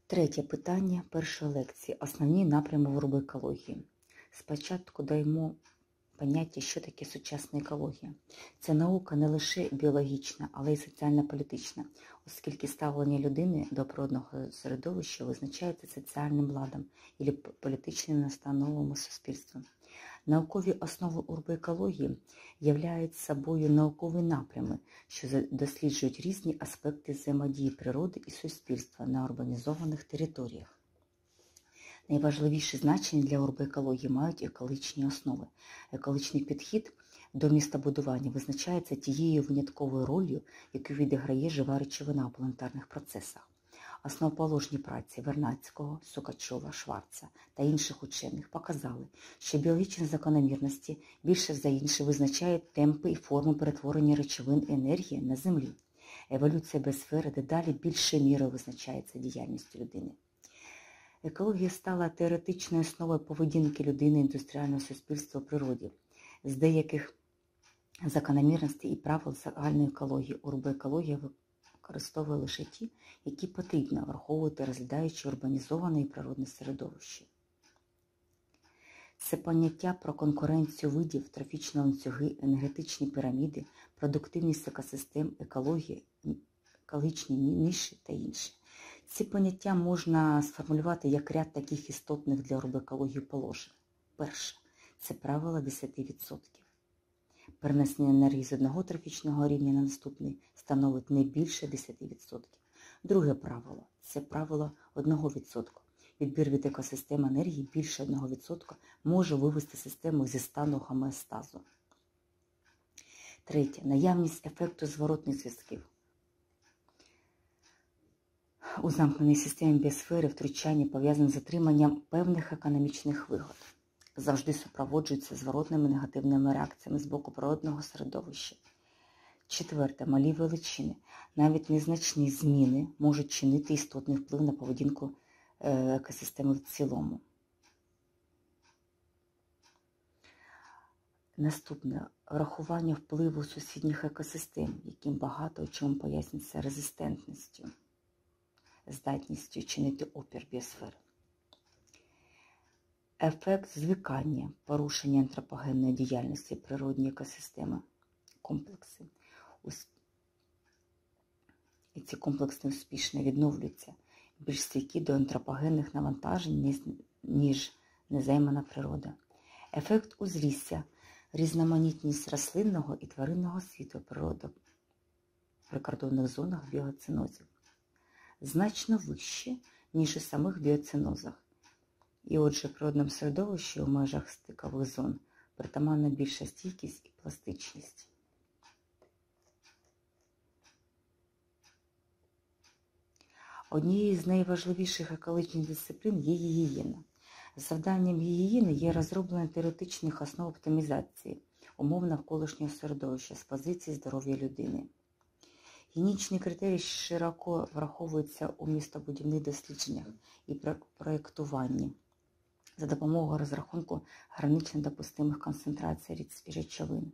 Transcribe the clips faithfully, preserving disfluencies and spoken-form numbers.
Третє питання першої лекції. Основні напрями в робоекології. Спочатку даємо поняття, що таке сучасна екологія. Це наука не лише біологічна, але й соціально-політична, оскільки ставлення людини до природного середовища визначається соціальним ладом і політичними настановами суспільства. Наукові основи урбоекології являють собою наукові напрями, що досліджують різні аспекти взаємодії природи і суспільства на урбанізованих територіях. Найважливіше значення для урбоекології мають екологічні основи. Екологічний підхід до містобудування визначається тією винятковою ролью, яку відіграє жива речовина у планетарних процесах. Основоположні праці Вернадського, Сукачова, Шварца та інших учених показали, що біологічні закономірності більше за інше визначають темпи і форми перетворення речовин енергії на Землі. Еволюція біосфери дедалі більшою мірою визначається діяльністю людини. Екологія стала теоретичною основою поведінки людини і індустріального суспільства у природі. З деяких закономірностей і правил загальної екології урбоекологія використовує лише ті, які потрібно враховувати, розглядаючи урбанізоване і природне середовище. Це поняття про конкуренцію видів, трофічні ланцюги, енергетичні піраміди, продуктивність екосистем, екологія, екологічні ніші та інше. Ці поняття можна сформулювати як ряд таких істотних для урбоекології положень. Перше – це правило десять відсотків. Перенесення енергії з одного трофічного рівня на наступний становить не більше десять відсотків. Друге правило – це правило одного відсотка. Відбір від екосистеми енергії більше одного відсотка може вивести систему зі стану гомеостазу. Третє – наявність ефекту зворотних зв'язків. У замкненій системі біосфери втручання пов'язане з отриманням певних економічних вигод. Завжди супроводжуються зворотними негативними реакціями з боку природного середовища. Четверте. Малі величини. Навіть незначні зміни можуть чинити істотний вплив на поведінку екосистеми в цілому. Наступне. Врахування впливу сусідніх екосистем, яким багато у чому пояснюється резистентністю, здатністю чинити опір біосфери. Ефект звикання, порушення антропогенної діяльності природної екосистеми, комплекси. І ці комплекси успішно відновлюються, більш стійкі до антропогенних навантажень, ніж незаймана природа. Ефект узлісся, різноманітність рослинного і тваринного світу природи в прикордонних зонах біоценозів. Значно вище, ніж у самих біоценозах. І отже, в природному середовищі у межах стикових зон притаманна більша стійкість і пластичність. Однією з найважливіших екологічних дисциплін є гігієна. Завданням гігієни є розроблення теоретичних основ оптимізації умов навколишнього середовища з позиції здоров'я людини. Гігієнічні критерії широко враховуються у містобудівних дослідженнях і проєктуванні за допомогою розрахунку гранично допустимих концентрацій речовин.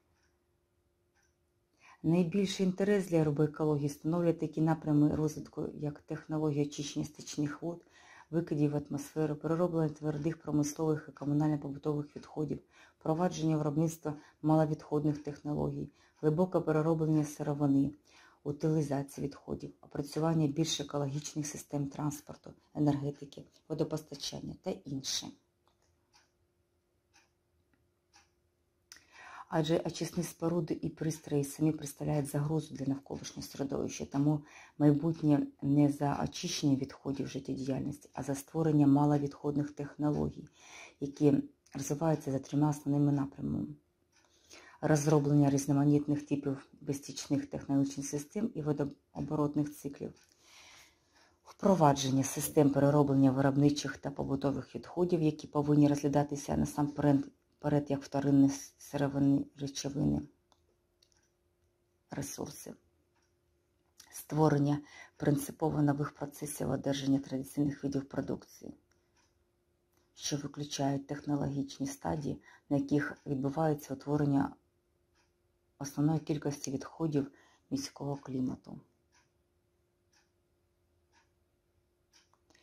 Найбільший інтерес для робоекології становлять такі напрями розвитку, як технологія очищення стічних вод, викидів в атмосферу, перероблення твердих промислових і комунально-побутових відходів, впровадження виробництва маловідходних технологій, глибоке перероблення сировини, утилізація відходів, опрацювання більш екологічних систем транспорту, енергетики, водопостачання та інше. Адже очисні споруди і пристрої самі представляють загрозу для навколишнього середовища, тому майбутнє не за очищення відходів життєдіяльності, а за створення маловідходних технологій, які розвиваються за трьома основними напрямами. Розроблення різноманітних типів безстічних технологічних систем і водооборотних циклів, впровадження систем перероблення виробничих та побутових відходів, які повинні розглядатися насамперед як вторинні сировинні речовини, ресурси, створення принципово нових процесів одержання традиційних видів продукції, що виключають технологічні стадії, на яких відбувається утворення основної кількості відходів міського клімату.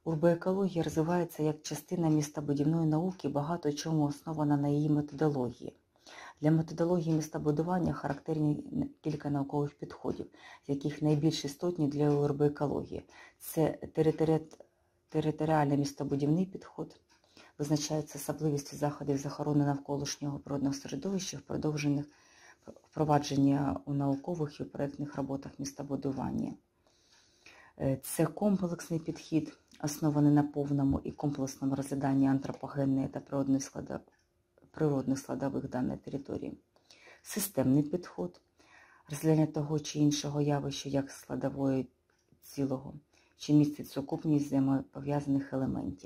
Урбоекологія розвивається як частина містобудівної науки, багато чому основана на її методології. Для методології містобудування характерні кілька наукових підходів, з яких найбільш істотні для урбоекології. Це територіальний містобудівний підход, визначаються особливості заходів з охорони навколишнього природного середовища, впровадження у наукових і у проєктних роботах містобудування. Це комплексний підхід, оснований на повному і комплексному розгляданні антропогенної та природних складових, природних складових даної території. Системний підход, розглядання того чи іншого явища як складової цілого, що містить сукупність взаємопов'язаних елементів.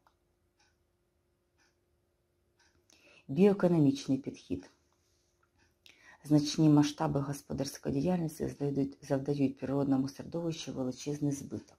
Біоекономічний підхід. Значні масштаби господарської діяльності завдають природному середовищу величезний збиток.